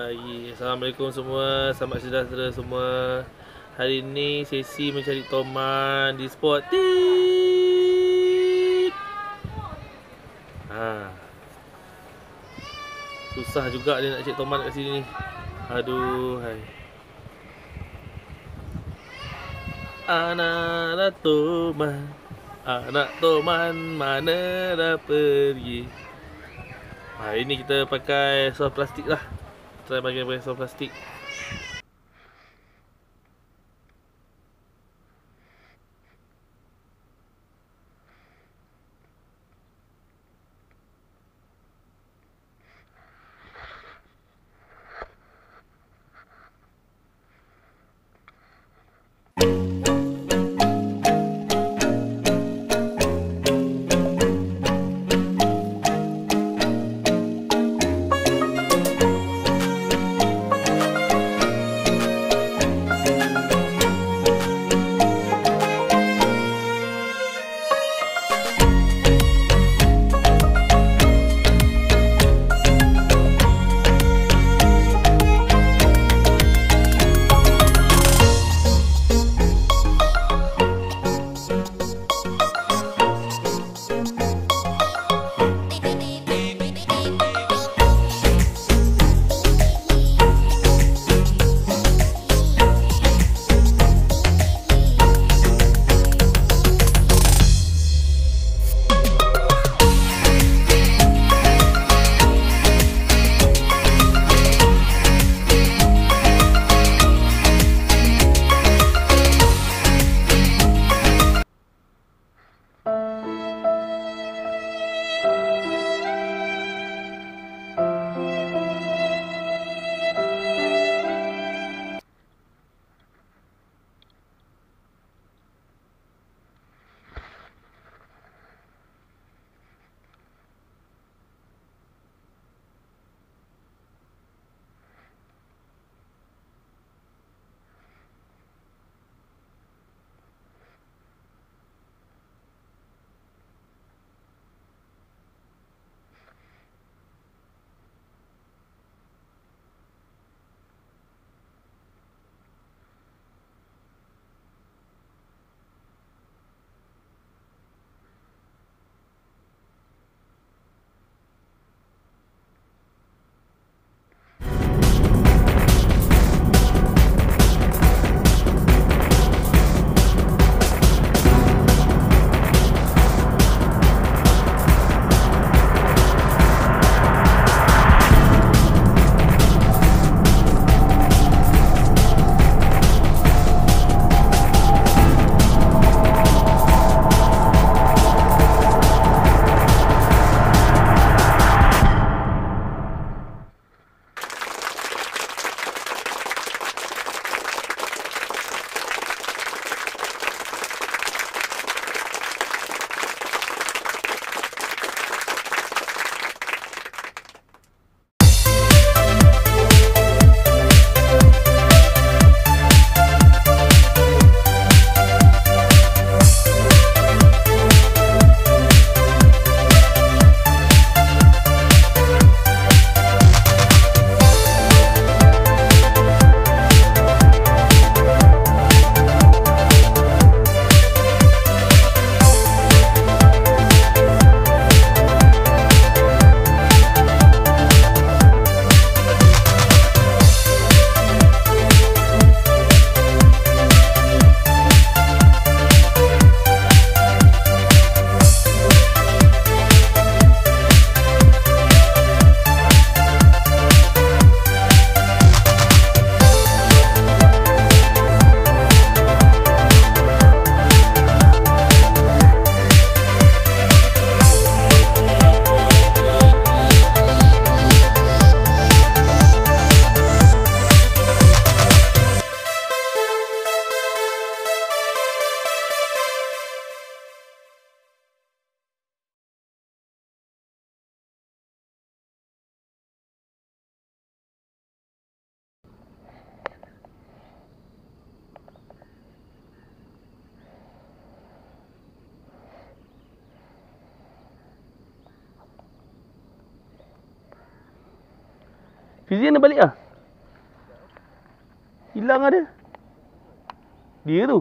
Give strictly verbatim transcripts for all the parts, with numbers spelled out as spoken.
Hai, Assalamualaikum semua, selamat sejahtera semua. Hari ni sesi mencari toman di spot tit. Ha. Susah juga dia nak cari toman kat sini ni. Aduh, hai. Anak toman, anak toman mana dah pergi. Hari ni kita pakai soft plastik lah. Try pakai pakai soft plastik. Fizian dah balik lah. Hilang ada. Dia tu.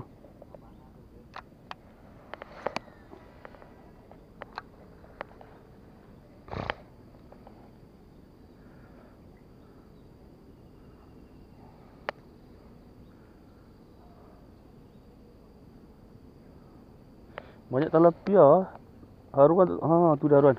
Banyak tilapia. Haruan, ha tu dah haruan.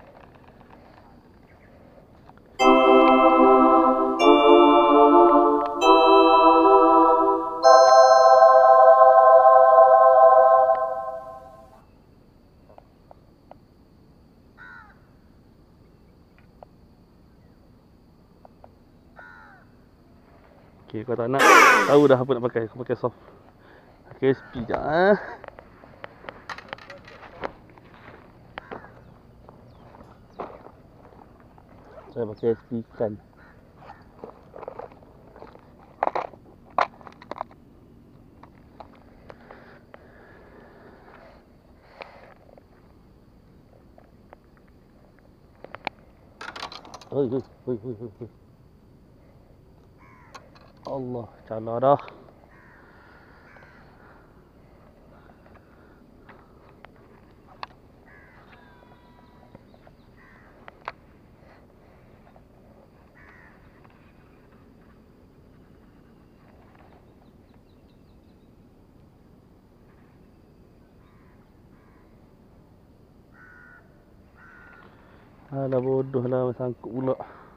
Okay, kau tak nak tahu dah apa nak pakai, kau pakai soft. Pakai S P je ah. Saya pakai S P ikan. Oi, oi, oi, oi, oi. Allah, cala dah. Alah bodoh lah, sangkut pula.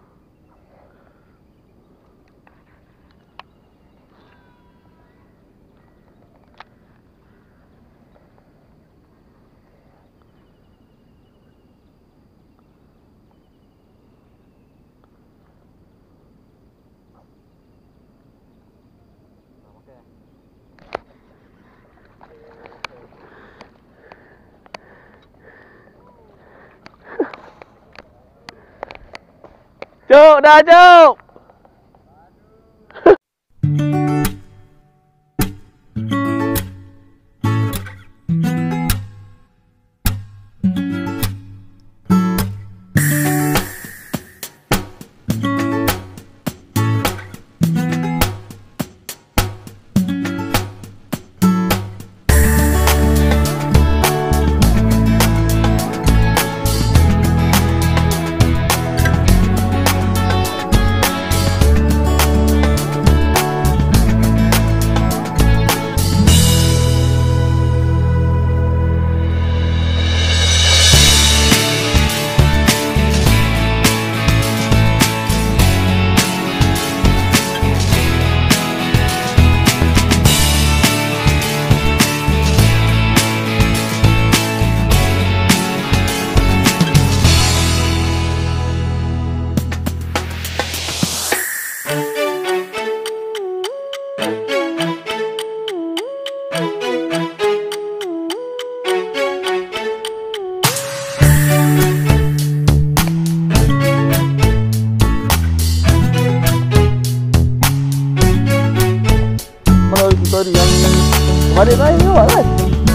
Cuk, dah cuk. Sorry, yang kemarin lain ni awak kan?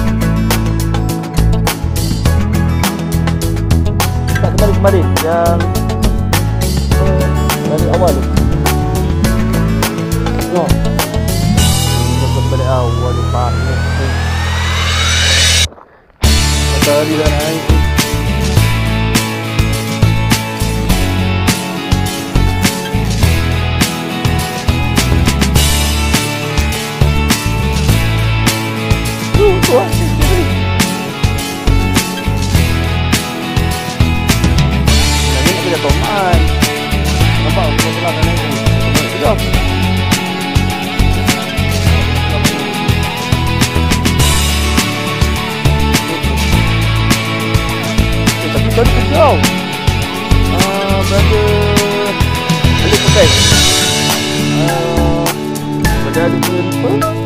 Tak kemarin-kemarin, yang kemarin awal tu. Tengok. Ini balik awal tu, Pak. Matahari dah naik tu. Wah, ini nak kerja tomat. Nampak aku telah kan itu. Sudah. Eh, tapi tadi kejauh. Ah, berada boleh pakai. Ah, berada di tempat.